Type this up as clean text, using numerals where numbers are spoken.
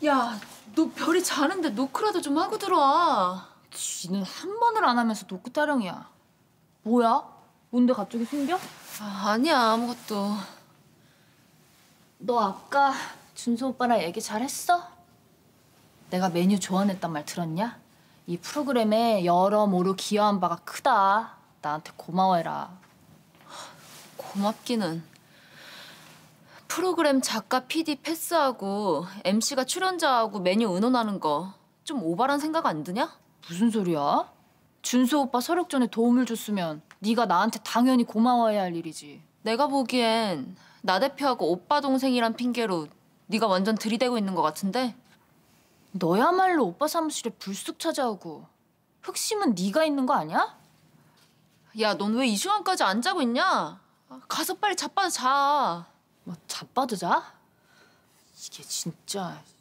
야, 너 별이 자는데 노크라도 좀 하고 들어와. 지는 한 번을 안 하면서 노크 타령이야. 뭐야? 뭔데 갑자기 숨겨? 아니야, 아무것도. 너 아까 준수 오빠랑 얘기 잘했어? 내가 메뉴 조언했단 말 들었냐? 이 프로그램에 여러모로 기여한 바가 크다. 나한테 고마워해라. 고맙기는. 프로그램 작가, PD 패스하고 MC가 출연자하고 메뉴 의논하는 거 좀 오바란 생각 안 드냐? 무슨 소리야? 준수 오빠 서력전에 도움을 줬으면 네가 나한테 당연히 고마워해야 할 일이지. 내가 보기엔 나 대표하고 오빠 동생이란 핑계로 네가 완전 들이대고 있는 것 같은데? 너야말로 오빠 사무실에 불쑥 찾아오고 흑심은 네가 있는 거 아니야? 야, 넌 왜 이 시간까지 안 자고 있냐? 가서 빨리 자빠져 자. 뭐 자빠져 자? 이게 진짜...